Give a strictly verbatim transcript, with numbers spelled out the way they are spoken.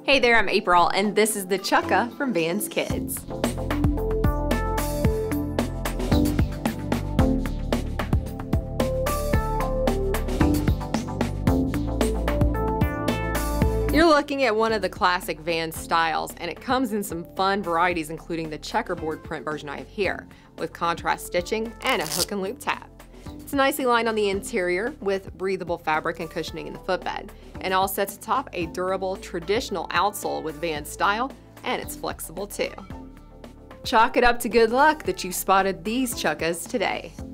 Hey there, I'm April, and this is the Chukka from Vans Kids. You're looking at one of the classic Vans styles, and it comes in some fun varieties, including the checkerboard print version I have here, with contrast stitching and a hook and loop tab. It's nicely lined on the interior with breathable fabric and cushioning in the footbed, and all sets atop a durable, traditional outsole with Vans style, and it's flexible too. Chalk it up to good luck that you spotted these Chukkas today.